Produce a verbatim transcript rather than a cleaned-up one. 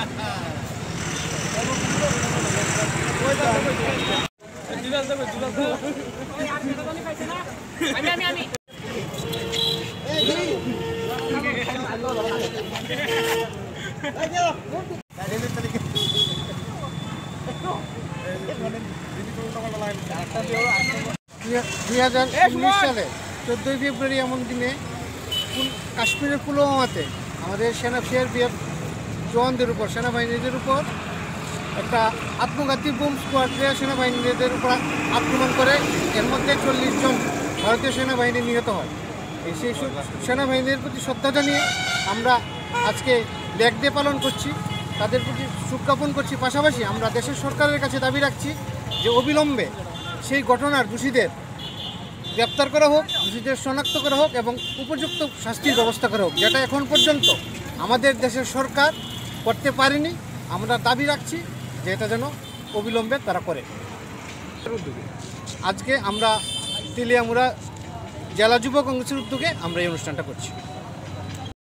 দুই হাজার উনিশ সালে চোদ্দোই ফেব্রুয়ারি এমন দিনে কাশ্মীরের পুলওয়ামাতে আমাদের সেনা সিআরপিএফ জওয়ানদের উপর সেনাবাহিনীদের উপর একটা আত্মঘাতী বোম স্কোয়াডে সেনাবাহিনীদের উপর আক্রমণ করে, এর মধ্যে চল্লিশ জন ভারতীয় সেনাবাহিনী নিহত হয়। এই সেই সেনাবাহিনীর প্রতি শ্রদ্ধা জানিয়ে আমরা আজকে ব্ল্যাক ডে পালন করছি, তাদের প্রতি শোক জ্ঞাপন করছি। পাশাপাশি আমরা দেশের সরকারের কাছে দাবি রাখছি যে অবিলম্বে সেই ঘটনার দোষীদের গ্রেপ্তার করা হোক, দোষীদের শনাক্ত করা হোক এবং উপযুক্ত শাস্তির ব্যবস্থা করা হোক, যেটা এখন পর্যন্ত আমাদের দেশের সরকার করতে পারেনি। আমরা দাবি রাখছি যে এটা যেন অবিলম্বে তারা করে। আজকে আমরা তেলিয়ামুরা জেলা যুব কংগ্রেসের উদ্যোগে আমরা এই অনুষ্ঠানটা করছি।